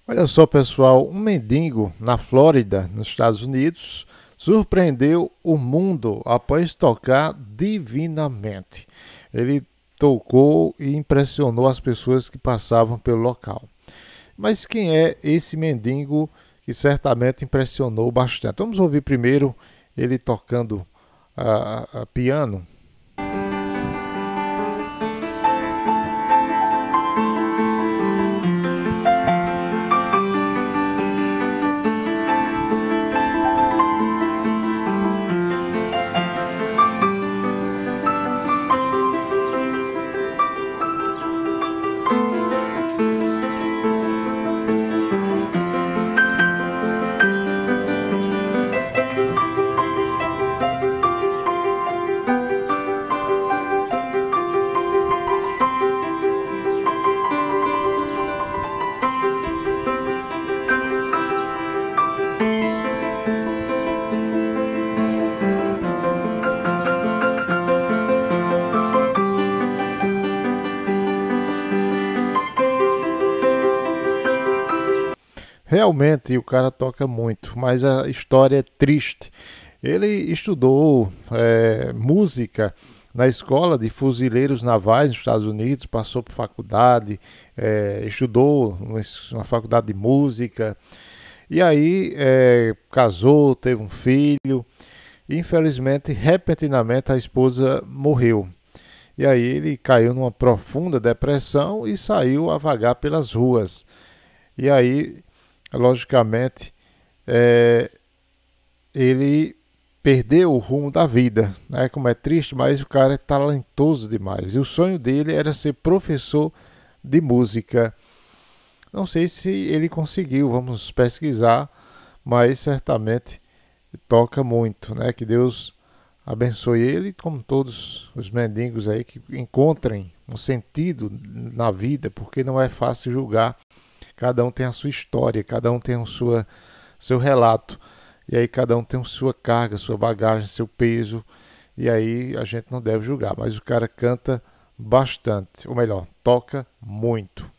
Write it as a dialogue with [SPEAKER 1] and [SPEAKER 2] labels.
[SPEAKER 1] Olha só, pessoal, um mendigo na Flórida, nos Estados Unidos, surpreendeu o mundo após tocar divinamente. Ele tocou e impressionou as pessoas que passavam pelo local. Mas quem é esse mendigo que certamente impressionou bastante? Vamos ouvir primeiro ele tocando piano. Realmente o cara toca muito, mas a história é triste. Ele estudou música na escola de fuzileiros navais nos Estados Unidos, passou por faculdade, estudou numa faculdade de música, e aí casou, teve um filho, e infelizmente, repentinamente, a esposa morreu. E aí ele caiu numa profunda depressão e saiu a vagar pelas ruas. E aí, logicamente, é, ele perdeu o rumo da vida, né? Como é triste, mas o cara é talentoso demais. E o sonho dele era ser professor de música. Não sei se ele conseguiu, vamos pesquisar, mas certamente toca muito, né? Que Deus abençoe ele, como todos os mendigos aí, que encontrem um sentido na vida, porque não é fácil julgar. Cada um tem a sua história, cada um tem seu relato. E aí cada um tem a sua carga, sua bagagem, seu peso. E aí a gente não deve julgar. Mas o cara canta bastante, ou melhor, toca muito.